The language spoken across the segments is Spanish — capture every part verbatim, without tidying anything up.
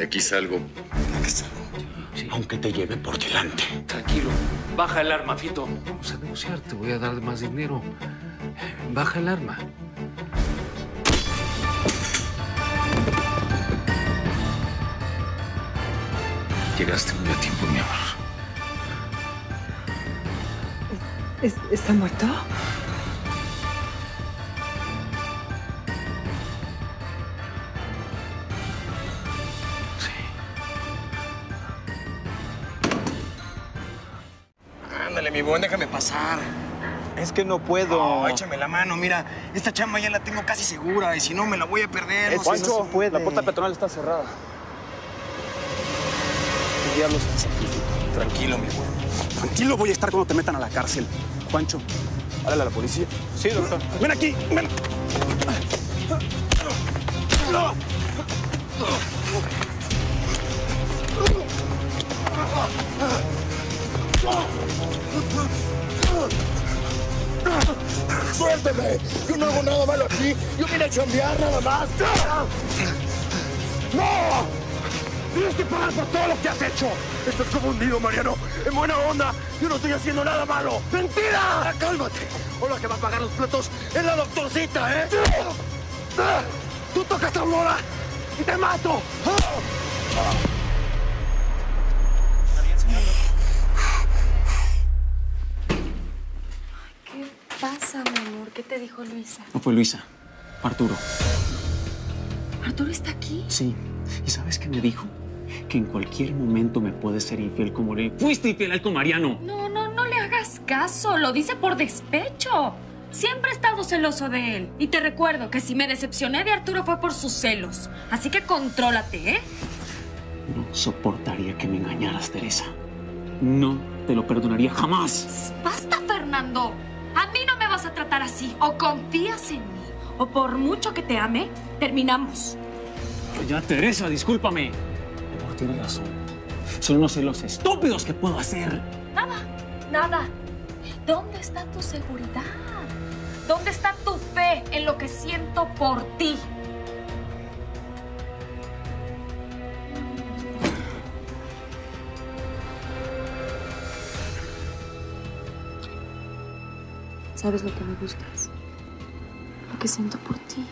De aquí salgo. ¿De aquí salgo? Sí. Aunque te lleve por delante. Tranquilo. Baja el arma, Fito. Vamos a negociar. Te voy a dar más dinero. Baja el arma. Llegaste muy a tiempo, mi amor. ¿Está muerto? Sí. Ándale, mi buen, déjame pasar. Es que no puedo. No, échame la mano, mira. Esta chamba ya la tengo casi segura y si no me la voy a perder. No, Juancho, si no se puede. la puerta peatonal está cerrada. ¿Qué diablos haces aquí? Tranquilo, mi buen. Tranquilo voy a estar cuando te metan a la cárcel. Juancho, háblale a la policía. Sí, doctor. Ven aquí, ven. ¡Suélteme! Yo no hago nada malo aquí. Yo vine a chambear nada más. ¡No! ¡Tienes que pagar por todo lo que has hecho! Estás confundido, Mariano. En buena onda, yo no estoy haciendo nada malo. ¡Mentira! ¡Cálmate! O la que va a pagar los platos es la doctorcita, ¿eh? ¡Tú tocas a Aurora y te mato! ¿Qué pasa, mi amor? ¿Qué te dijo Luisa? No fue Luisa, Arturo. ¿Arturo está aquí? Sí. ¿Y sabes qué me dijo? Que en cualquier momento me puedes ser infiel como le fuiste infiel a él con Mariano. No, no, no le hagas caso. Lo dice por despecho. Siempre he estado celoso de él. Y te recuerdo que si me decepcioné de Arturo fue por sus celos. Así que contrólate, ¿eh? No soportaría que me engañaras, Teresa. No te lo perdonaría jamás. Basta, Fernando. A mí no me vas a tratar así. O confías en mí, o por mucho que te ame, terminamos. Ya, Teresa, discúlpame. Amor, tienes razón. Son los celos estúpidos que puedo hacer. Nada, nada. ¿Dónde está tu seguridad? ¿Dónde está tu fe en lo que siento por ti? ¿Sabes lo que me gustas? Lo que siento por ti.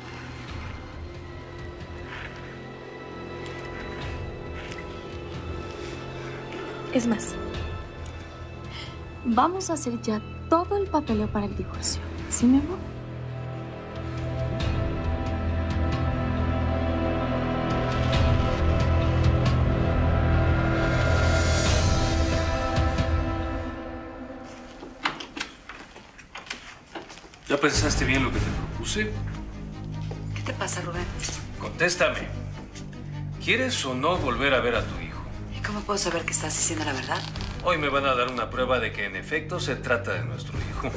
Es más, vamos a hacer ya todo el papeleo para el divorcio. ¿Sí, mi amor? ¿Ya pensaste bien lo que te propuse? ¿Qué te pasa, Rubén? Contéstame. ¿Quieres o no volver a ver a tu hijo? ¿Y cómo puedo saber que estás diciendo la verdad? Hoy me van a dar una prueba de que en efecto se trata de nuestro hijo.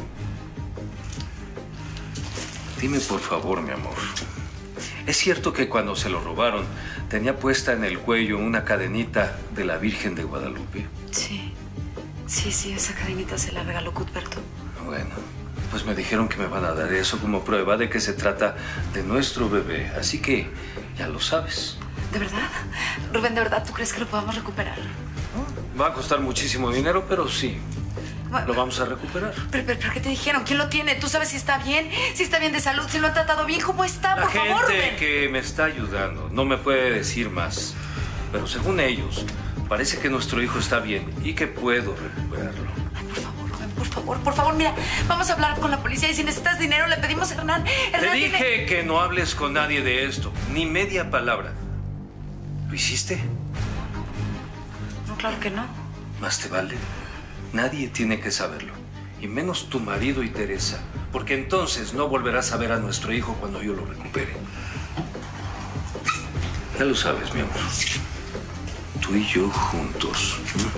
Dime por favor, mi amor. ¿Es cierto que cuando se lo robaron tenía puesta en el cuello una cadenita de la Virgen de Guadalupe? Sí. Sí, sí, esa cadenita se la regaló Cuthberto. Bueno, pues me dijeron que me van a dar eso como prueba de que se trata de nuestro bebé. Así que ya lo sabes. ¿De verdad? Rubén, ¿de verdad tú crees que lo podamos recuperar? Va a costar muchísimo dinero, pero sí. Lo vamos a recuperar. ¿Pero, pero, pero qué te dijeron? ¿Quién lo tiene? ¿Tú sabes si está bien? ¿Si está bien de salud? ¿Si lo han tratado bien? ¿Cómo está? La Por favor, gente Rubén. que me está ayudando no me puede decir más. Pero según ellos, parece que nuestro hijo está bien y que puedo recuperarlo. Ay, por favor, Rubén, por favor, por favor, mira, vamos a hablar con la policía y si necesitas dinero le pedimos a Hernán. Hernán Te dije tiene... que no hables con nadie de esto, ni media palabra. ¿Lo hiciste? No, claro que no. Más te vale. Nadie tiene que saberlo. Y menos tu marido y Teresa. Porque entonces no volverás a ver a nuestro hijo cuando yo lo recupere. Ya lo sabes, mi amor. Tú y yo juntos.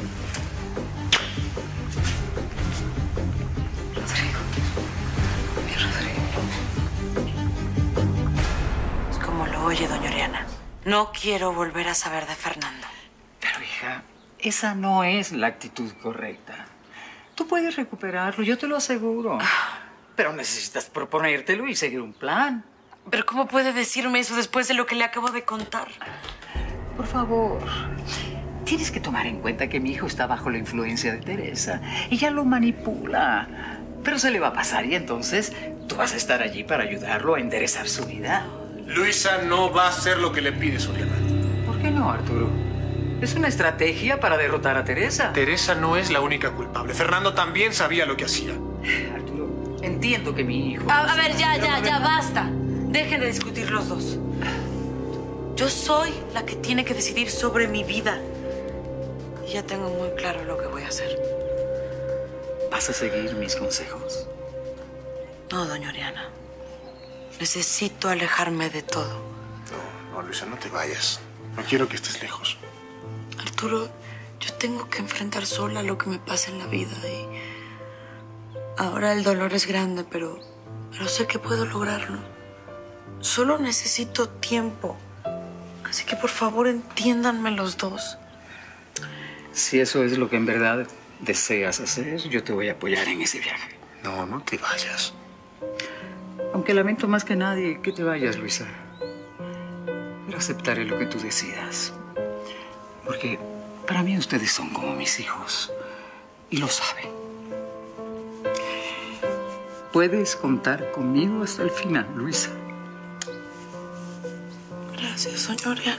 Rodrigo. Mi Rodrigo. Es como lo oye, doña Oriana. No quiero volver a saber de Fernando. Pero, hija, esa no es la actitud correcta. Tú puedes recuperarlo, yo te lo aseguro. Pero necesitas proponértelo y seguir un plan. ¿Pero cómo puede decirme eso después de lo que le acabo de contar? por favor. Tienes que tomar en cuenta que mi hijo está bajo la influencia de Teresa. Ella lo manipula. Pero se le va a pasar y entonces tú vas a estar allí para ayudarlo a enderezar su vida. Luisa no va a hacer lo que le pide Soriana. ¿Por qué no, Arturo? Es una estrategia para derrotar a Teresa. Teresa no es la única culpable. Fernando también sabía lo que hacía. Arturo, entiendo que mi hijo... A, a ver, ya, ya, ya, basta. Dejen de discutir los dos. Yo soy la que tiene que decidir sobre mi vida. Y ya tengo muy claro lo que voy a hacer. ¿Vas a seguir mis consejos? No, doña Oriana. Necesito alejarme de todo. No, no, Luisa, no te vayas. No quiero que estés lejos. Arturo, yo tengo que enfrentar sola lo que me pasa en la vida y... Ahora el dolor es grande, pero... Pero sé que puedo lograrlo. Solo necesito tiempo. Así que por favor entiéndanme los dos. Si eso es lo que en verdad deseas hacer, yo te voy a apoyar en ese viaje. No, no te vayas. Aunque lamento más que nadie que te vayas, Luisa. Pero aceptaré lo que tú decidas. Porque para mí ustedes son como mis hijos. Y lo saben. Puedes contar conmigo hasta el final, Luisa. Gracias, doña Oriana.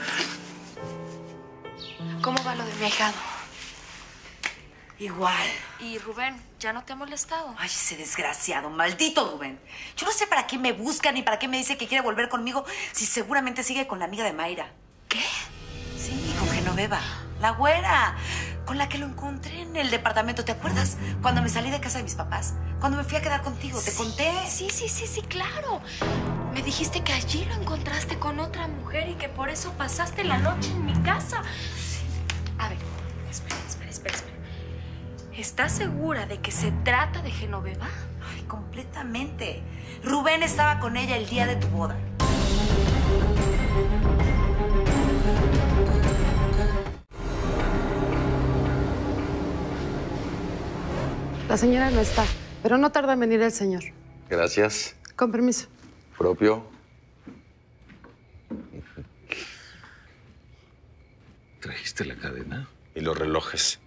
¿Cómo va lo de mi ahijado? Igual. ¿Y Rubén, ya no te ha molestado? Ay, ese desgraciado, maldito Rubén. Yo no sé para qué me busca ni para qué me dice que quiere volver conmigo si seguramente sigue con la amiga de Mayra. ¿Qué? Sí, con Genoveva, la güera, con la que lo encontré en el departamento. ¿Te acuerdas? Cuando me salí de casa de mis papás, cuando me fui a quedar contigo, ¿te Sí, conté? Sí, sí, sí, sí, claro. Me dijiste que allí lo encontraste con otra mujer y que por eso pasaste la noche en mi casa. A ver, espera, espera, espera, espera. ¿Estás segura de que se trata de Genoveva? Ay, completamente. Rubén estaba con ella el día de tu boda. La señora no está, pero no tarda en venir el señor. Gracias. Con permiso. Propio. ¿Trajiste la cadena? Y los relojes.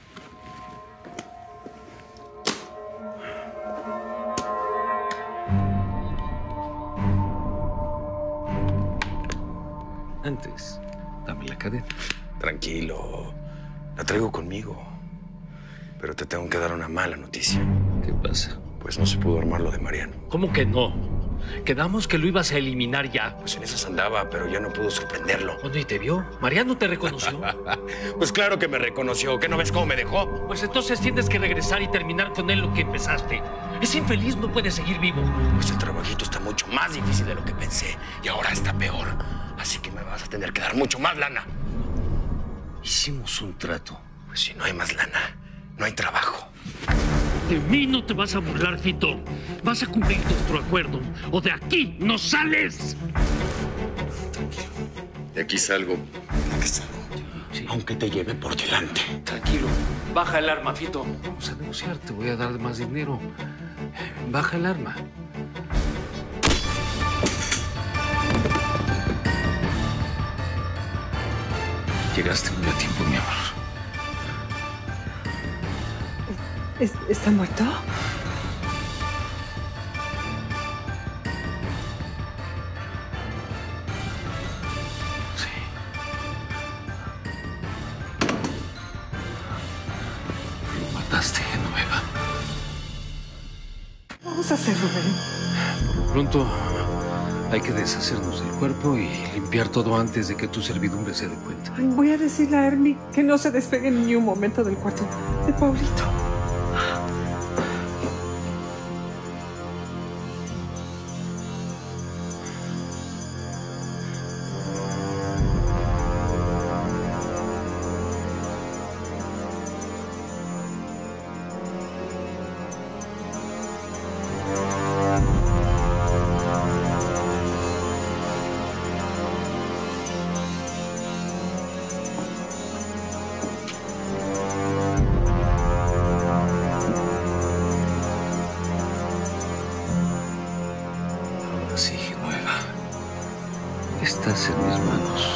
Antes, dame la cadena. Tranquilo. La traigo conmigo. Pero te tengo que dar una mala noticia. ¿Qué pasa? Pues no se pudo armar lo de Mariano. ¿Cómo que no? Quedamos que lo ibas a eliminar ya. Pues en esas andaba, pero ya no pudo sorprenderlo. ¿Dónde te vio? ¿Mariano te reconoció? Pues claro que me reconoció. ¿Qué no ves cómo me dejó? Pues entonces tienes que regresar y terminar con él lo que empezaste. Ese infeliz no puede seguir vivo. Pues el trabajito está mucho más difícil de lo que pensé. Y ahora está peor. Así que me vas a tener que dar mucho más lana. Hicimos un trato. Pues si no hay más lana, no hay trabajo. De mí no te vas a burlar, Fito. Vas a cumplir nuestro acuerdo. O de aquí no sales. Tranquilo. De aquí salgo. De aquí salgo. Sí. Aunque te lleve por delante. Tranquilo. Baja el arma, Fito. Vamos a negociar. Te voy a dar más dinero. Baja el arma. Llegaste muy a tiempo, mi amor. ¿Es- ¿Está muerto? Sí. Lo mataste, Genoveva. ¿Qué vamos a hacer, Rubén? Por lo pronto, hay que deshacernos del cuerpo y limpiar todo antes de que tu servidumbre se dé cuenta. Ay, voy a decirle a Hermie que no se despegue ni un momento del cuarto de Paulito. Ahora sí, Genoveva. Estás en mis manos.